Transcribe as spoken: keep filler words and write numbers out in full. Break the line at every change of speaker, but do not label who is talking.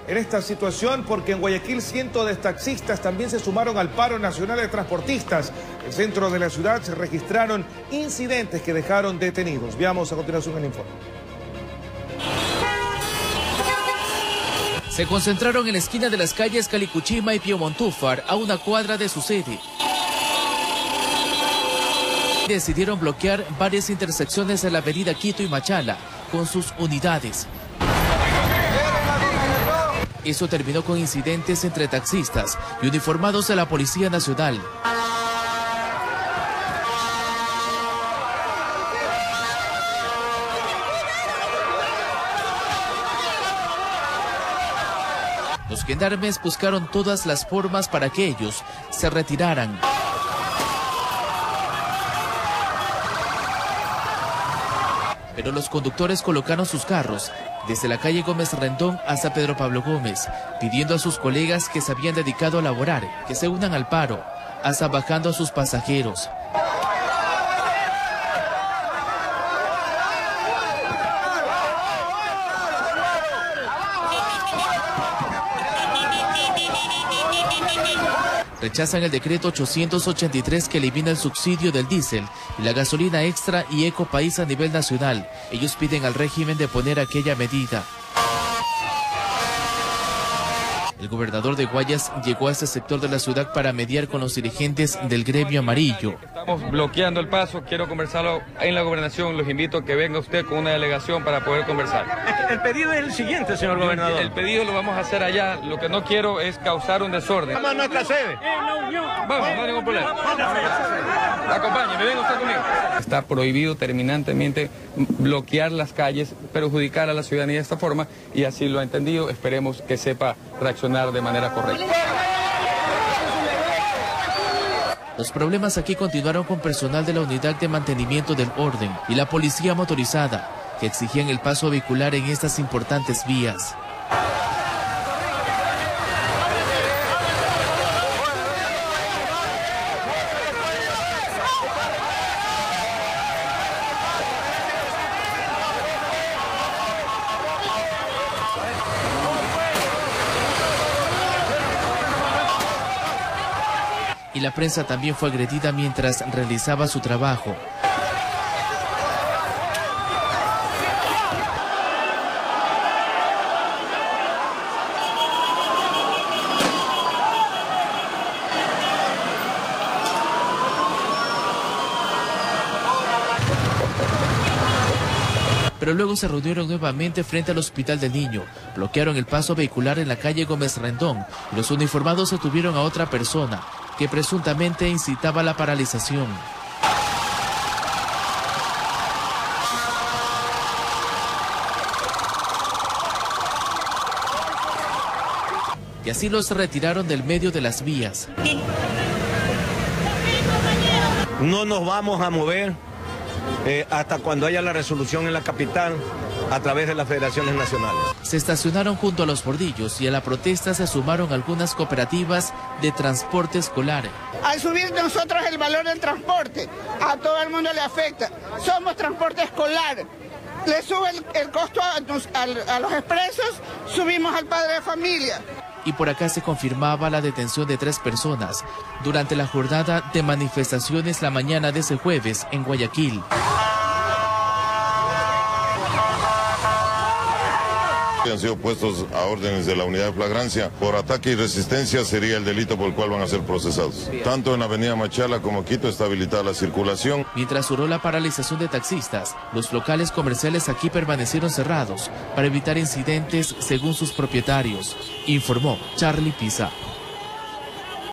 en esta situación porque en Guayaquil cientos de taxistas también se sumaron al paro nacional de transportistas. En el centro de la ciudad se registraron incidentes que dejaron detenidos. Veamos a continuación el informe.
Se concentraron en la esquina de las calles Calicuchima y Pío Montúfar, a una cuadra de su sede. Decidieron bloquear varias intersecciones de la avenida Quito y Machala con sus unidades. Eso terminó con incidentes entre taxistas y uniformados de la Policía Nacional. Los gendarmes buscaron todas las formas para que ellos se retiraran. Pero los conductores colocaron sus carros desde la calle Gómez Rendón hasta Pedro Pablo Gómez, pidiendo a sus colegas que se habían dedicado a laborar que se unan al paro, hasta bajando a sus pasajeros. Rechazan el decreto ochocientos ochenta y tres que elimina el subsidio del diésel y la gasolina extra y Ecopaís a nivel nacional. Ellos piden al régimen de poner aquella medida. El gobernador de Guayas llegó a este sector de la ciudad para mediar con los dirigentes del gremio amarillo.
Estamos bloqueando el paso, quiero conversarlo en la gobernación, los invito a que venga usted con una delegación para poder conversar.
El pedido es el siguiente, señor gobernador.
El pedido lo vamos a hacer allá, lo que no quiero es causar un desorden.
Vamos a nuestra sede.
Vamos, no hay ningún problema. Acompáñeme, venga usted conmigo. Está prohibido terminantemente bloquear las calles, perjudicar a la ciudadanía de esta forma, y así lo ha entendido, esperemos que sepa reaccionar de manera correcta.
Los problemas aquí continuaron con personal de la Unidad de Mantenimiento del Orden y la Policía Motorizada, que exigían el paso vehicular en estas importantes vías. Y la prensa también fue agredida mientras realizaba su trabajo. Pero luego se reunieron nuevamente frente al Hospital del Niño, bloquearon el paso vehicular en la calle Gómez Rendón y los uniformados detuvieron a otra persona que presuntamente incitaba la paralización. Y así los retiraron del medio de las vías.
No nos vamos a mover eh, hasta cuando haya la resolución en la capital a través de las federaciones nacionales.
Se estacionaron junto a los bordillos y a la protesta se sumaron algunas cooperativas de transporte escolar.
Al subir nosotros el valor del transporte, a todo el mundo le afecta. Somos transporte escolar. Le sube el, el costo a, a, a los expresos, subimos al padre de familia.
Y por acá se confirmaba la detención de tres personas durante la jornada de manifestaciones la mañana de ese jueves en Guayaquil.
Han sido puestos a órdenes de la unidad de flagrancia. Por ataque y resistencia sería el delito por el cual van a ser procesados. Tanto en Avenida Machala como Quito está habilitada la circulación.
Mientras duró la paralización de taxistas, los locales comerciales aquí permanecieron cerrados para evitar incidentes según sus propietarios, informó Charlie Pisa.